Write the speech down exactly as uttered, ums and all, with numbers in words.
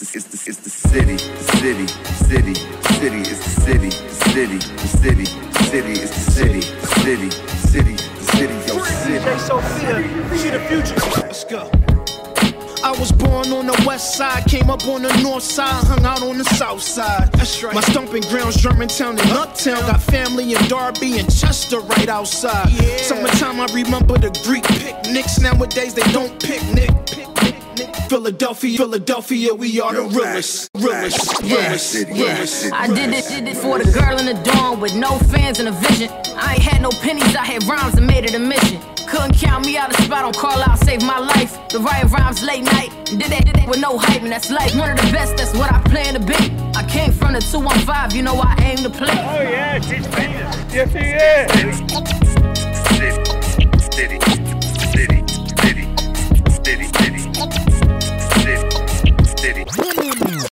the, it's the, it's the city, the city, city, city, it's the city, the city, the city, city, it's the city, the city, city, the city, yo, city. Hey, Sophia, she the future. Let's go. I was born on the west side, came up on the north side, hung out on the south side. That's right. My stomping grounds, Germantown and Uptown. Got family in Derby and Chester right outside. Yeah. Summertime, I remember the Greek picnics. Nowadays, they don't picnic. Philadelphia, Philadelphia, we are the realest, realest, realest, realest. I did it, did it for the girl in the dawn with no fans and a vision. I ain't had no pennies, I had rhymes and made it a mission. Couldn't count me out a spot on call out, saved my life. The writing rhymes late night, did that, did that with no hype, and that's life. One of the best, that's what I plan to be. I came from the two one five, you know I aim to play. Oh yeah, she's famous. Yes, she is. City, city.